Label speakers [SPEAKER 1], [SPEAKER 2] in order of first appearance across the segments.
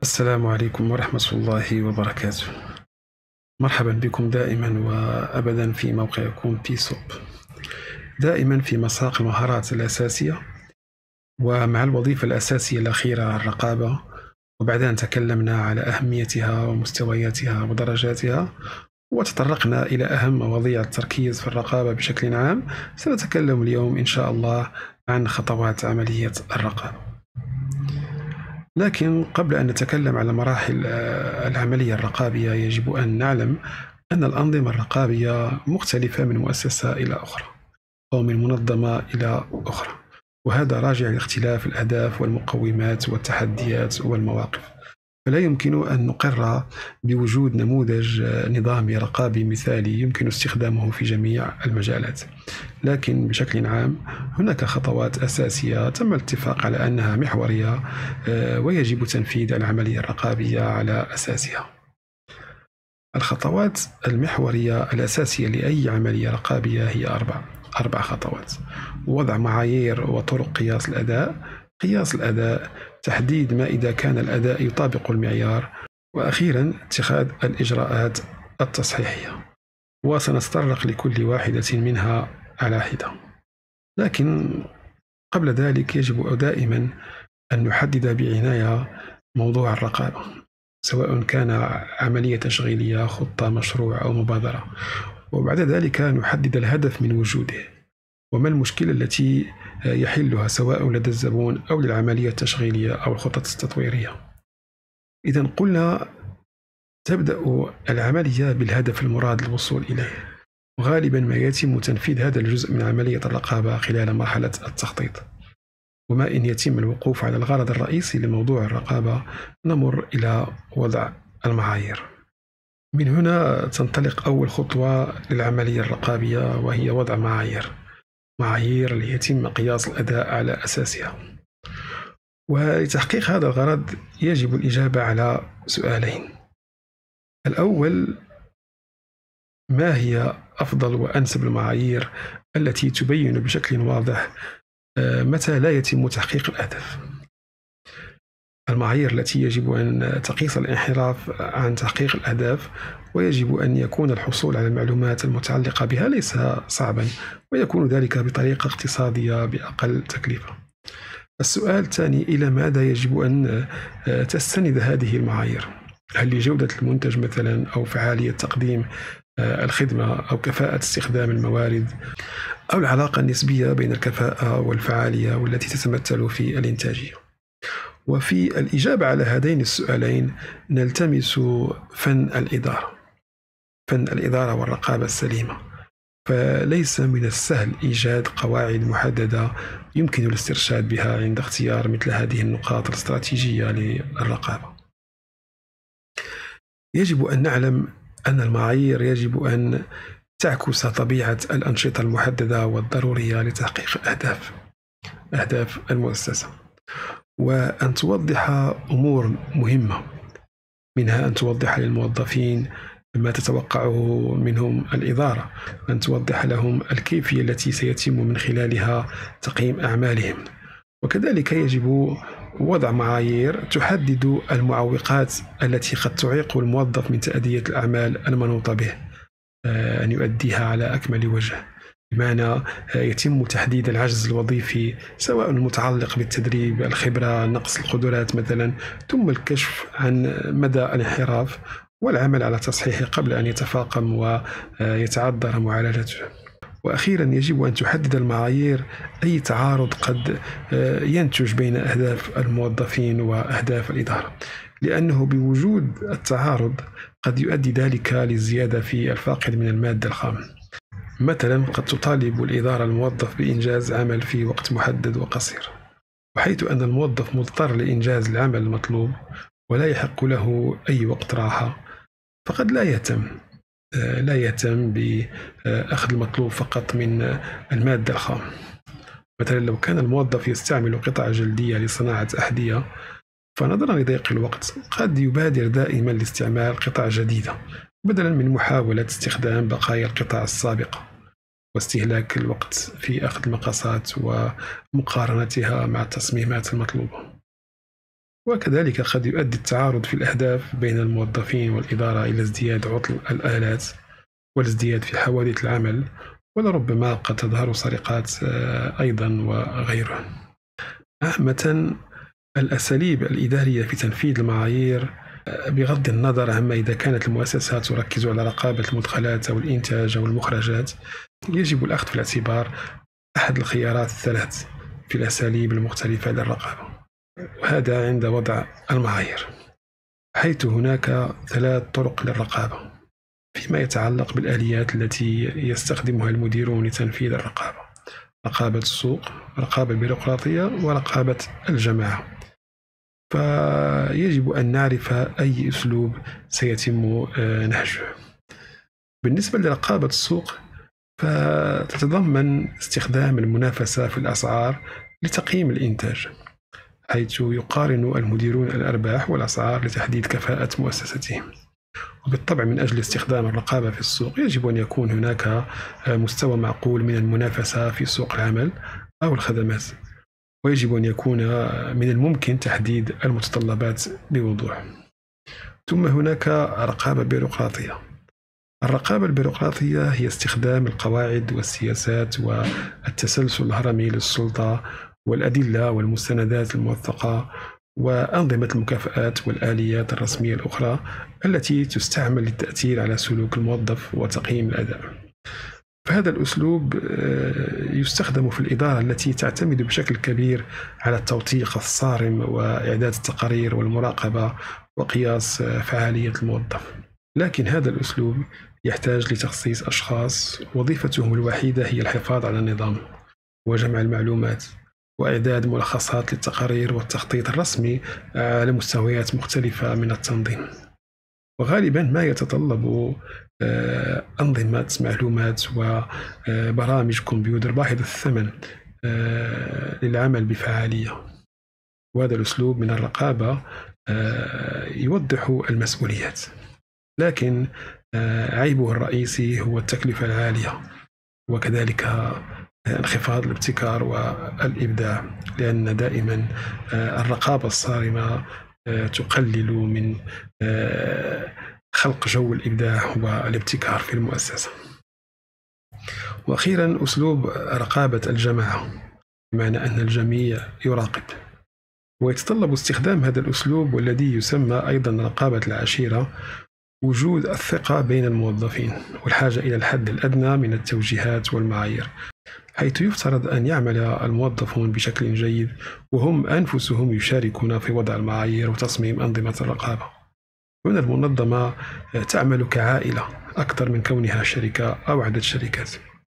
[SPEAKER 1] السلام عليكم ورحمة الله وبركاته. مرحبا بكم دائما وأبدا في موقعكم بيسوب، دائما في مساق المهارات الأساسية، ومع الوظيفة الأساسية الأخيرة الرقابة. وبعد أن تكلمنا على أهميتها ومستوياتها ودرجاتها وتطرقنا إلى أهم مواضيع التركيز في الرقابة بشكل عام، سنتكلم اليوم إن شاء الله عن خطوات عملية الرقابة. لكن قبل أن نتكلم على مراحل العملية الرقابية، يجب أن نعلم أن الأنظمة الرقابية مختلفة من مؤسسة إلى أخرى أو من منظمة إلى أخرى، وهذا راجع لاختلاف الأهداف والمقومات والتحديات والمواقف. فلا يمكن أن نقر بوجود نموذج نظامي رقابي مثالي يمكن استخدامه في جميع المجالات، لكن بشكل عام هناك خطوات أساسية تم الاتفاق على أنها محورية، ويجب تنفيذ العملية الرقابية على أساسها. الخطوات المحورية الأساسية لأي عملية رقابية هي أربع خطوات: وضع معايير وطرق قياس الأداء، قياس الأداء، تحديد ما إذا كان الأداء يطابق المعيار، وأخيرا اتخاذ الإجراءات التصحيحية. وسنتطرق لكل واحدة منها على حدة. لكن قبل ذلك يجب دائما أن نحدد بعناية موضوع الرقابة، سواء كان عملية تشغيلية، خطة، مشروع أو مبادرة، وبعد ذلك نحدد الهدف من وجوده وما المشكلة التي يحلها سواء لدى الزبون أو للعملية التشغيلية أو الخطط التطويرية. إذا قلنا تبدأ العملية بالهدف المراد للوصول إليه، وغالبا ما يتم تنفيذ هذا الجزء من عملية الرقابة خلال مرحلة التخطيط. وما إن يتم الوقوف على الغرض الرئيسي لموضوع الرقابة، نمر إلى وضع المعايير. من هنا تنطلق أول خطوة للعملية الرقابية، وهي وضع معايير ليتم قياس الأداء على أساسها. ولتحقيق هذا الغرض يجب الإجابة على سؤالين: الأول، ما هي أفضل وأنسب المعايير التي تبين بشكل واضح متى لا يتم تحقيق الأهداف؟ المعايير التي يجب أن تقيس الانحراف عن تحقيق الأهداف، ويجب أن يكون الحصول على المعلومات المتعلقة بها ليس صعبا، ويكون ذلك بطريقة اقتصادية بأقل تكلفة. السؤال الثاني: إلى ماذا يجب أن تستند هذه المعايير؟ هل لجودة المنتج مثلا، أو فعالية تقديم الخدمة، أو كفاءة استخدام الموارد، أو العلاقة النسبية بين الكفاءة والفعالية والتي تتمثل في الإنتاجية؟ وفي الإجابة على هذين السؤالين نلتمس فن الإدارة والرقابة السليمة. فليس من السهل إيجاد قواعد محددة يمكن الاسترشاد بها عند اختيار مثل هذه النقاط الاستراتيجية للرقابة. يجب أن نعلم أن المعايير يجب أن تعكس طبيعة الأنشطة المحددة والضرورية لتحقيق أهداف المؤسسة، وأن توضح أمور مهمة، منها أن توضح للموظفين ما تتوقعه منهم الإدارة، أن توضح لهم الكيفية التي سيتم من خلالها تقييم أعمالهم. وكذلك يجب وضع معايير تحدد المعوقات التي قد تعيق الموظف من تأدية الأعمال المنوطة به أن يؤديها على أكمل وجه. بمعنى يتم تحديد العجز الوظيفي، سواء المتعلق بالتدريب، الخبرة، نقص القدرات مثلا، ثم الكشف عن مدى الانحراف والعمل على تصحيحه قبل أن يتفاقم ويتعذر معالجته. وأخيرا يجب أن تحدد المعايير أي تعارض قد ينتج بين أهداف الموظفين وأهداف الإدارة، لأنه بوجود التعارض قد يؤدي ذلك للزيادة في الفاقد من المادة الخام. مثلا قد تطالب الإدارة الموظف بإنجاز عمل في وقت محدد وقصير، وحيث أن الموظف مضطر لإنجاز العمل المطلوب ولا يحق له أي وقت راحة، فقد لا يهتم بأخذ المطلوب فقط من المادة الخام. مثلا لو كان الموظف يستعمل قطع جلدية لصناعة أحذية، فنظرا لضيق الوقت قد يبادر دائما لاستعمال قطع جديدة بدلا من محاولة استخدام بقايا القطع السابقة، واستهلاك الوقت في أخذ المقاسات ومقارنتها مع التصميمات المطلوبة. وكذلك قد يؤدي التعارض في الأهداف بين الموظفين والإدارة إلى ازدياد عطل الآلات والازدياد في حوادث العمل، ولربما قد تظهر سرقات أيضا وغيرها. عامة الأساليب الإدارية في تنفيذ المعايير، بغض النظر عما إذا كانت المؤسسات تركز على رقابة المدخلات أو الإنتاج أو المخرجات، يجب الأخذ في الاعتبار أحد الخيارات الثلاث في الأساليب المختلفة للرقابة، وهذا عند وضع المعايير، حيث هناك 3 طرق للرقابة فيما يتعلق بالآليات التي يستخدمها المديرون لتنفيذ الرقابة: رقابة السوق، رقابة البيروقراطية، ورقابة الجماعة. فيجب أن نعرف أي أسلوب سيتم نهجه. بالنسبة لرقابة السوق، فتتضمن استخدام المنافسة في الأسعار لتقييم الإنتاج، حيث يقارن المديرون الأرباح والأسعار لتحديد كفاءة مؤسستهم. وبالطبع من أجل استخدام الرقابة في السوق يجب أن يكون هناك مستوى معقول من المنافسة في سوق العمل أو الخدمات، ويجب أن يكون من الممكن تحديد المتطلبات بوضوح. ثم هناك رقابة بيروقراطية. الرقابة البيروقراطية هي استخدام القواعد والسياسات والتسلسل الهرمي للسلطة والأدلة والمستندات الموثقة وأنظمة المكافآت والآليات الرسمية الأخرى التي تستعمل للتأثير على سلوك الموظف وتقييم الأداء. فهذا الأسلوب يستخدم في الإدارة التي تعتمد بشكل كبير على التوثيق الصارم وإعداد التقارير والمراقبة وقياس فعالية الموظف. لكن هذا الأسلوب يحتاج لتخصيص أشخاص وظيفتهم الوحيدة هي الحفاظ على النظام وجمع المعلومات وإعداد ملخصات للتقارير والتخطيط الرسمي على مستويات مختلفة من التنظيم. وغالبا ما يتطلب أنظمة معلومات وبرامج كمبيوتر باهظة الثمن للعمل بفعالية. وهذا الأسلوب من الرقابة يوضح المسؤوليات، لكن عيبه الرئيسي هو التكلفة العالية وكذلك انخفاض الابتكار والإبداع، لأن دائما الرقابة الصارمة تقلل من خلق جو الإبداع والابتكار في المؤسسة. وأخيرا أسلوب رقابة الجماعة، بمعنى أن الجميع يراقب، ويتطلب استخدام هذا الأسلوب والذي يسمى أيضا رقابة العشيرة وجود الثقة بين الموظفين والحاجة إلى الحد الأدنى من التوجيهات والمعايير، حيث يفترض أن يعمل الموظفون بشكل جيد وهم أنفسهم يشاركون في وضع المعايير وتصميم أنظمة الرقابة. هنا المنظمة تعمل كعائلة أكثر من كونها شركة أو عدد شركات،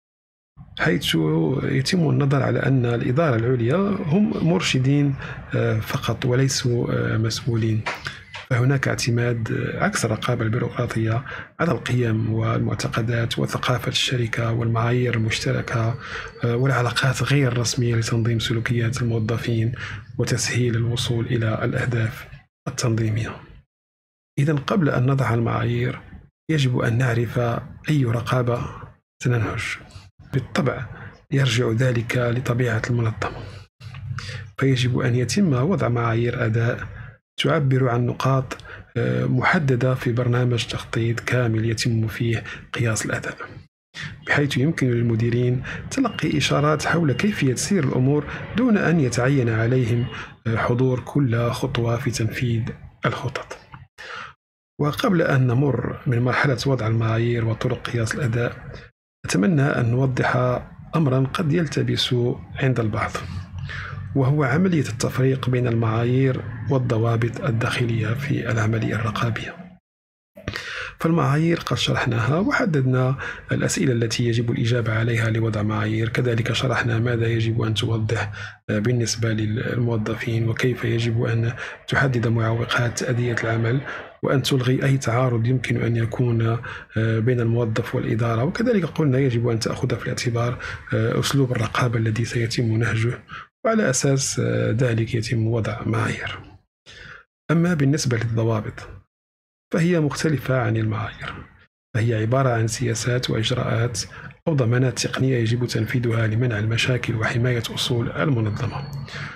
[SPEAKER 1] حيث يتم النظر على أن الإدارة العليا هم مرشدين فقط وليسوا مسؤولين. فهناك اعتماد عكس الرقابة البيروقراطية على القيم والمعتقدات وثقافة الشركة والمعايير المشتركة والعلاقات غير الرسمية لتنظيم سلوكيات الموظفين وتسهيل الوصول إلى الأهداف التنظيمية. إذن قبل أن نضع المعايير يجب أن نعرف أي رقابة سننهج. بالطبع يرجع ذلك لطبيعة المنظمة، فيجب أن يتم وضع معايير أداء تعبر عن نقاط محددة في برنامج تخطيط كامل يتم فيه قياس الأداء، بحيث يمكن للمديرين تلقي إشارات حول كيفية سير الأمور دون أن يتعين عليهم حضور كل خطوة في تنفيذ الخطط. وقبل أن نمر من مرحلة وضع المعايير وطرق قياس الأداء، أتمنى أن نوضح أمرا قد يلتبس عند البعض، وهو عملية التفريق بين المعايير والضوابط الداخلية في العملية الرقابية. فالمعايير قد شرحناها وحددنا الأسئلة التي يجب الإجابة عليها لوضع معايير، كذلك شرحنا ماذا يجب أن توضح بالنسبة للموظفين وكيف يجب أن تحدد معوقات تأدية العمل وأن تلغي أي تعارض يمكن أن يكون بين الموظف والإدارة، وكذلك قلنا يجب أن تأخذ في الاعتبار أسلوب الرقابة الذي سيتم نهجه، وعلى أساس ذلك يتم وضع معايير. أما بالنسبة للضوابط فهي مختلفة عن المعايير، فهي عبارة عن سياسات وإجراءات أو ضمانات تقنية يجب تنفيذها لمنع المشاكل وحماية أصول المنظمة.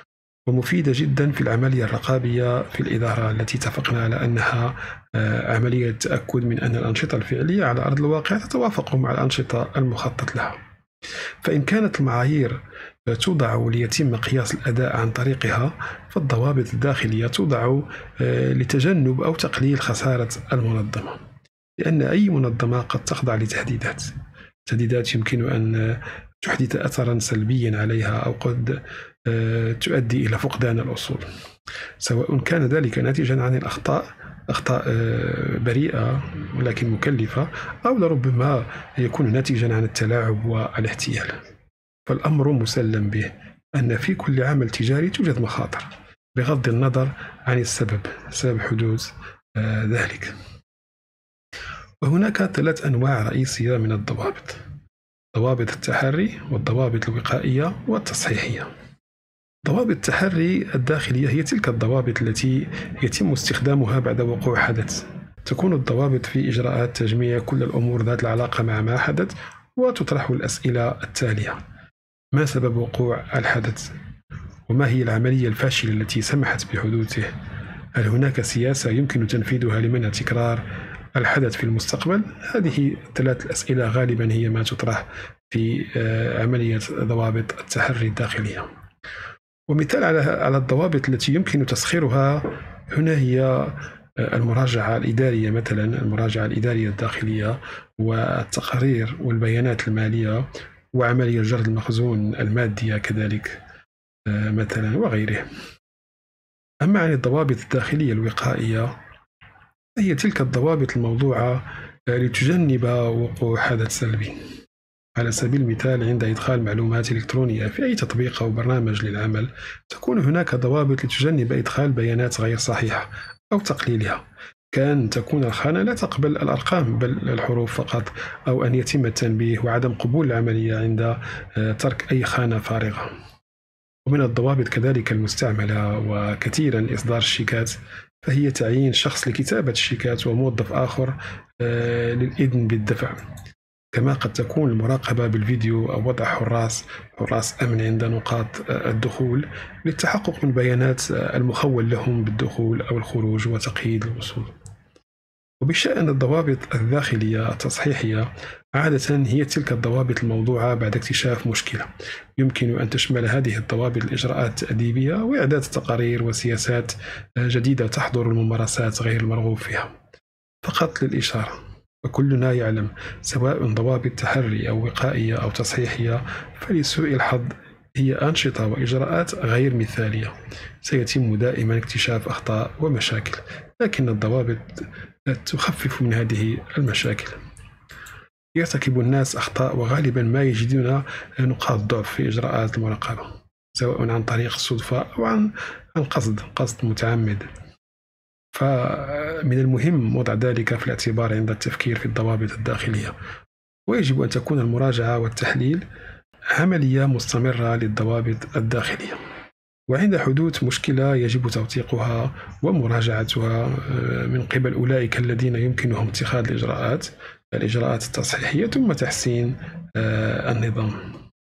[SPEAKER 1] ومفيدة جدا في العملية الرقابية في الإدارة التي اتفقنا على أنها عملية تأكد من أن الأنشطة الفعلية على أرض الواقع تتوافق مع الأنشطة المخطط لها. فإن كانت المعايير توضع ليتم قياس الأداء عن طريقها، فالضوابط الداخلية توضع لتجنب أو تقليل خسارة المنظمة، لأن أي منظمة قد تخضع لتهديدات يمكن أن تحدث أثرا سلبيا عليها، أو قد تؤدي إلى فقدان الأصول، سواء كان ذلك ناتجا عن أخطاء بريئة ولكن مكلفة، أو لربما يكون ناتجا عن التلاعب والاحتيال. فالأمر مسلم به أن في كل عمل تجاري توجد مخاطر، بغض النظر عن سبب حدوث ذلك. وهناك 3 أنواع رئيسية من الضوابط: ضوابط التحري، والضوابط الوقائية، والتصحيحية. ضوابط التحري الداخلية هي تلك الضوابط التي يتم استخدامها بعد وقوع حدث. تكون الضوابط في إجراءات تجميع كل الأمور ذات العلاقة مع ما حدث، وتطرح الأسئلة التالية: ما سبب وقوع الحدث؟ وما هي العملية الفاشلة التي سمحت بحدوثه؟ هل هناك سياسة يمكن تنفيذها لمنع تكرار الحدث في المستقبل؟ هذه 3 أسئلة غالبا هي ما تطرح في عملية ضوابط التحري الداخلية. ومثال على الضوابط التي يمكن تسخيرها هنا هي المراجعة الإدارية، مثلا المراجعة الإدارية الداخلية، والتقارير والبيانات المالية، وعملية جرد المخزون المادية كذلك مثلا، وغيره. أما عن الضوابط الداخلية الوقائية، هي تلك الضوابط الموضوعة لتجنب وقوع حدث سلبي. على سبيل المثال، عند إدخال معلومات إلكترونية في أي تطبيق أو برنامج للعمل، تكون هناك ضوابط لتجنب إدخال بيانات غير صحيحة أو تقليلها، كان تكون الخانة لا تقبل الأرقام بل الحروف فقط، أو أن يتم التنبيه وعدم قبول العملية عند ترك أي خانة فارغة. ومن الضوابط كذلك المستعملة وكثيرا إصدار الشيكات، فهي تعيين شخص لكتابة الشيكات وموظف آخر للإذن بالدفع. كما قد تكون المراقبة بالفيديو، أو وضع حراس أمن عند نقاط الدخول للتحقق من بيانات المخول لهم بالدخول أو الخروج وتقييد الوصول. وبشأن الضوابط الداخلية التصحيحية، عادة هي تلك الضوابط الموضوعة بعد اكتشاف مشكلة. يمكن أن تشمل هذه الضوابط الإجراءات التأديبية، وإعداد تقارير وسياسات جديدة تحظر الممارسات غير المرغوب فيها. فقط للإشارة، وكلنا يعلم سواء ضوابط تحري أو وقائية أو تصحيحية، فلسوء الحظ هي أنشطة وإجراءات غير مثالية، سيتم دائما اكتشاف أخطاء ومشاكل، لكن الضوابط تخفف من هذه المشاكل. يرتكب الناس أخطاء، وغالبا ما يجدون نقاط ضعف في إجراءات المراقبة، سواء عن طريق الصدفة أو عن قصد متعمد. فمن المهم وضع ذلك في الاعتبار عند التفكير في الضوابط الداخلية. ويجب أن تكون المراجعة والتحليل عملية مستمرة للضوابط الداخلية، وعند حدوث مشكلة يجب توثيقها ومراجعتها من قبل أولئك الذين يمكنهم اتخاذ الإجراءات التصحيحية، ثم تحسين النظام.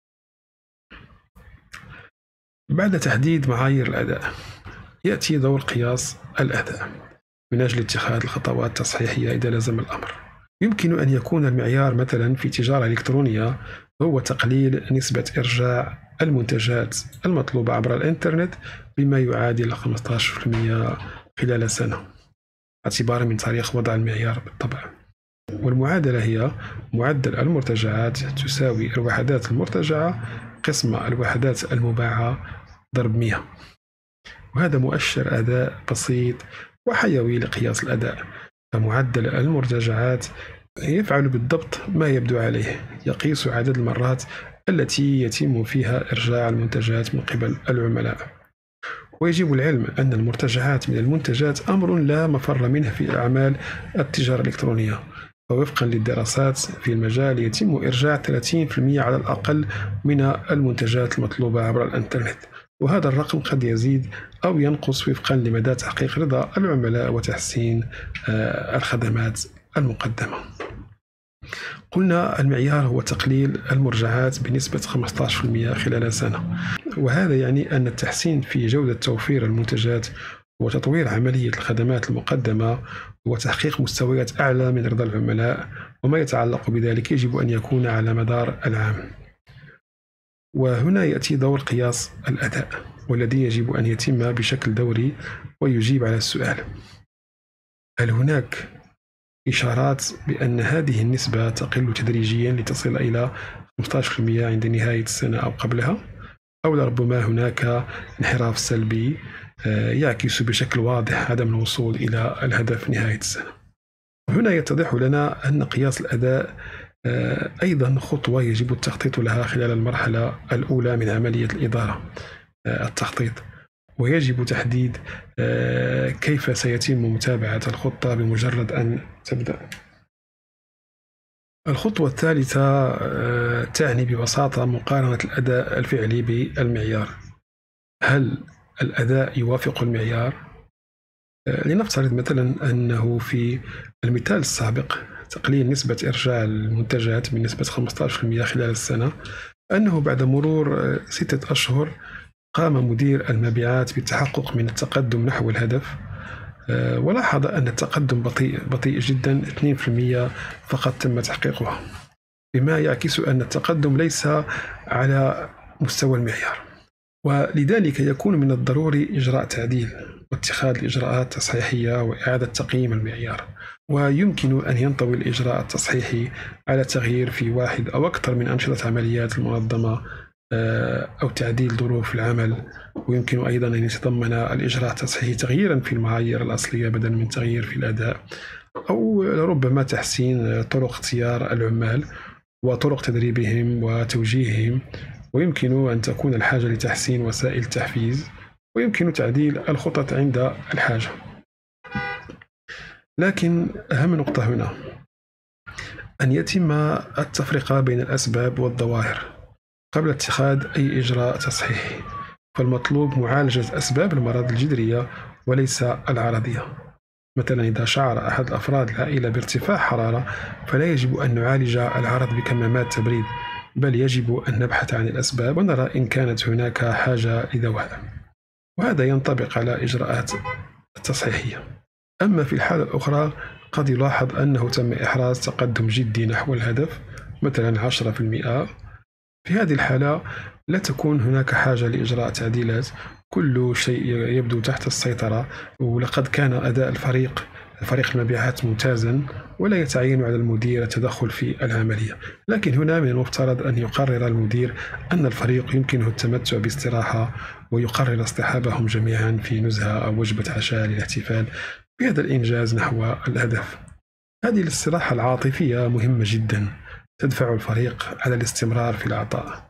[SPEAKER 1] بعد تحديد معايير الأداء، يأتي دور قياس الأداء من أجل اتخاذ الخطوات التصحيحية إذا لزم الأمر. يمكن أن يكون المعيار مثلا في التجارة الإلكترونية هو تقليل نسبة إرجاع المنتجات المطلوبة عبر الإنترنت بما يعادل 15% خلال سنة، اعتبارا من تاريخ وضع المعيار بالطبع. والمعادلة هي معدل المرتجعات تساوي الوحدات المرتجعة قسم الوحدات المباعة ضرب 100. وهذا مؤشر أداء بسيط وحيوي لقياس الأداء. فمعدل المرتجعات يفعل بالضبط ما يبدو عليه، يقيس عدد المرات التي يتم فيها إرجاع المنتجات من قبل العملاء. ويجب العلم أن المرتجعات من المنتجات أمر لا مفر منه في أعمال التجارة الإلكترونية، ووفقا للدراسات في المجال يتم إرجاع 30% على الأقل من المنتجات المطلوبة عبر الإنترنت، وهذا الرقم قد يزيد أو ينقص وفقا لمدى تحقيق رضا العملاء وتحسين الخدمات المقدمة. قلنا المعيار هو تقليل المرجعات بنسبة 15% خلال سنة، وهذا يعني أن التحسين في جودة توفير المنتجات وتطوير عملية الخدمات المقدمة وتحقيق مستويات أعلى من رضا العملاء وما يتعلق بذلك يجب أن يكون على مدار العام. وهنا يأتي دور قياس الأداء، والذي يجب أن يتم بشكل دوري ويجيب على السؤال: هل هناك إشارات بأن هذه النسبة تقل تدريجيا لتصل إلى 15% عند نهاية السنة أو قبلها؟ أو لربما هناك انحراف سلبي يعكس بشكل واضح عدم الوصول إلى الهدف نهاية السنة؟ هنا يتضح لنا أن قياس الأداء أيضا خطوة يجب التخطيط لها خلال المرحلة الأولى من عملية الإدارة، التخطيط، ويجب تحديد كيف سيتم متابعة الخطة بمجرد أن تبدأ. الخطوة الثالثة تعني ببساطة مقارنة الأداء الفعلي بالمعيار. هل الأداء يوافق المعيار؟ لنفترض مثلا أنه في المثال السابق تقليل نسبة إرجاع المنتجات بنسبة 15% خلال السنة، أنه بعد مرور 6 أشهر قام مدير المبيعات بالتحقق من التقدم نحو الهدف، ولاحظ أن التقدم بطيء جدا، 2% فقط تم تحقيقها، بما يعكس أن التقدم ليس على مستوى المعيار. ولذلك يكون من الضروري إجراء تعديل واتخاذ الإجراءات التصحيحية وإعادة تقييم المعيار، ويمكن أن ينطوي الإجراء التصحيحي على تغيير في واحد أو أكثر من أنشطة عمليات المنظمة أو تعديل ظروف العمل، ويمكن أيضا أن يتضمن الإجراء التصحيحي تغييرا في المعايير الأصلية بدلا من تغيير في الأداء، أو ربما تحسين طرق اختيار العمال وطرق تدريبهم وتوجيههم، ويمكن أن تكون الحاجة لتحسين وسائل التحفيز، ويمكن تعديل الخطط عند الحاجة. لكن أهم نقطة هنا أن يتم التفرقة بين الأسباب والظواهر قبل اتخاذ أي إجراء تصحيحي، فالمطلوب معالجة أسباب المرض الجذرية وليس العرضية. مثلا إذا شعر أحد أفراد العائلة بارتفاع حرارة فلا يجب أن نعالج العرض بكمامات تبريد، بل يجب أن نبحث عن الأسباب ونرى إن كانت هناك حاجة لدواء، وهذا ينطبق على إجراءات التصحيحية. أما في الحالة الأخرى قد يلاحظ أنه تم إحراز تقدم جدي نحو الهدف، مثلا 10%. في هذه الحالة لا تكون هناك حاجة لإجراء تعديلات، كل شيء يبدو تحت السيطرة، ولقد كان أداء فريق المبيعات ممتازا، ولا يتعين على المدير التدخل في العملية. لكن هنا من المفترض أن يقرر المدير أن الفريق يمكنه التمتع باستراحة، ويقرر اصطحابهم جميعا في نزهة أو وجبة عشاء للاحتفال بهذا الإنجاز نحو الهدف. هذه الاستراحة العاطفية مهمة جدا، تدفع الفريق على الاستمرار في العطاء.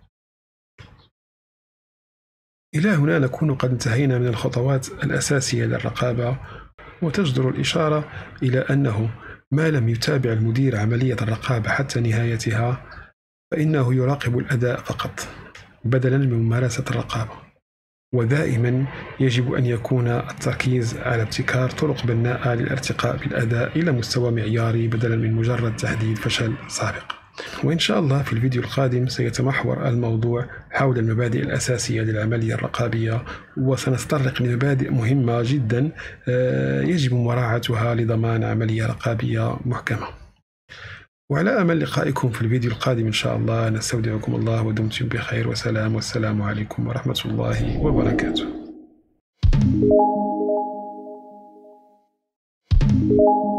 [SPEAKER 1] إلى هنا نكون قد انتهينا من الخطوات الأساسية للرقابة، وتجدر الإشارة إلى أنه ما لم يتابع المدير عملية الرقابة حتى نهايتها فإنه يراقب الأداء فقط بدلا من ممارسة الرقابة. ودائما يجب أن يكون التركيز على ابتكار طرق بناءة للارتقاء بالأداء إلى مستوى معياري بدلا من مجرد تحديد فشل سابق. وإن شاء الله في الفيديو القادم سيتمحور الموضوع حول المبادئ الأساسية للعملية الرقابية، وسنتطرق لمبادئ مهمة جدا يجب مراعاتها لضمان عملية رقابية محكمة. وعلى أمل لقائكم في الفيديو القادم إن شاء الله. نستودعكم الله ودمتم بخير وسلام، والسلام عليكم ورحمة الله وبركاته.